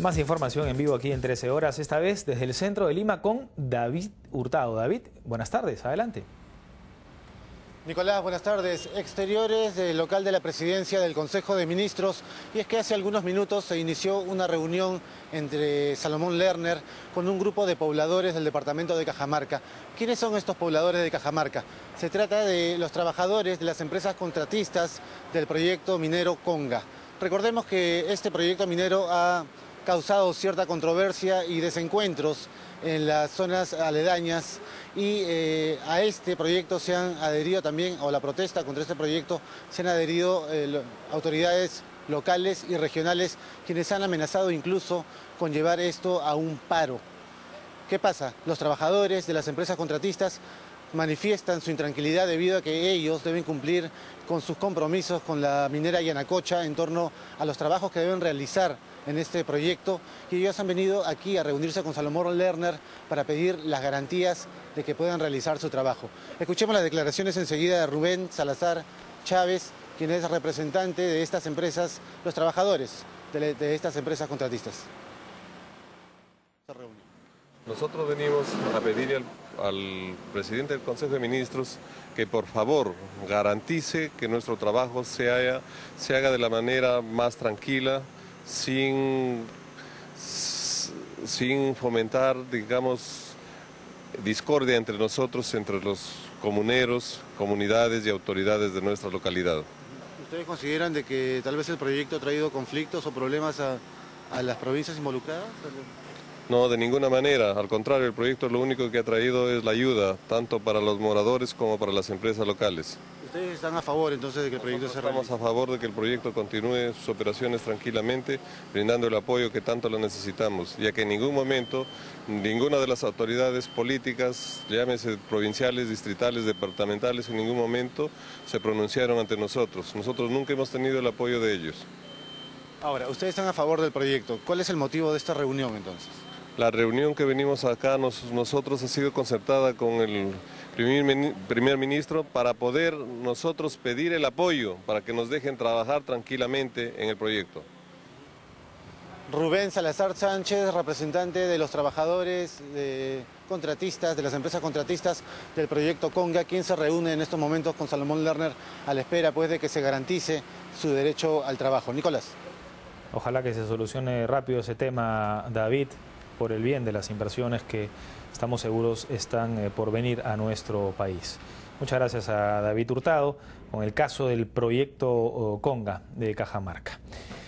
Más información en vivo aquí en 13 horas, esta vez desde el centro de Lima con David Hurtado. David, buenas tardes, adelante. Nicolás, buenas tardes. Exteriores del local de la presidencia del Consejo de Ministros. Y es que hace algunos minutos se inició una reunión entre Salomón Lerner con un grupo de pobladores del departamento de Cajamarca. ¿Quiénes son estos pobladores de Cajamarca? Se trata de los trabajadores de las empresas contratistas del proyecto minero Conga. Recordemos que este proyecto minero ha causado cierta controversia y desencuentros en las zonas aledañas y a este proyecto se han adherido también, o la protesta contra este proyecto, se han adherido autoridades locales y regionales, quienes han amenazado incluso con llevar esto a un paro. ¿Qué pasa? Los trabajadores de las empresas contratistas manifiestan su intranquilidad debido a que ellos deben cumplir con sus compromisos con la minera Yanacocha en torno a los trabajos que deben realizar en este proyecto, y ellos han venido aquí a reunirse con Salomón Lerner para pedir las garantías de que puedan realizar su trabajo. Escuchemos las declaraciones enseguida de Rubén Salazar Chávez, quien es representante de estas empresas, los trabajadores de estas empresas contratistas. Nosotros venimos a pedir al presidente del Consejo de Ministros que por favor garantice que nuestro trabajo se haga de la manera más tranquila, sin fomentar, digamos, discordia entre nosotros, entre los comuneros, comunidades y autoridades de nuestra localidad. ¿Ustedes consideran de que tal vez el proyecto ha traído conflictos o problemas a las provincias involucradas? No, de ninguna manera. Al contrario, el proyecto lo único que ha traído es la ayuda, tanto para los moradores como para las empresas locales. ¿Ustedes están a favor entonces de que el proyecto se realice? Estamos a favor de que el proyecto continúe sus operaciones tranquilamente, brindando el apoyo que tanto lo necesitamos, ya que en ningún momento ninguna de las autoridades políticas, llámese provinciales, distritales, departamentales, en ningún momento se pronunciaron ante nosotros. Nosotros nunca hemos tenido el apoyo de ellos. Ahora, ustedes están a favor del proyecto. ¿Cuál es el motivo de esta reunión entonces? La reunión que venimos acá nosotros ha sido concertada con el primer ministro para poder nosotros pedir el apoyo para que nos dejen trabajar tranquilamente en el proyecto. Rubén Salazar Sánchez, representante de los trabajadores contratistas, de las empresas contratistas del proyecto Conga, quien se reúne en estos momentos con Salomón Lerner a la espera pues de que se garantice su derecho al trabajo. Nicolás. Ojalá que se solucione rápido ese tema, David, por el bien de las inversiones que estamos seguros están por venir a nuestro país. Muchas gracias a David Hurtado con el caso del proyecto Conga de Cajamarca.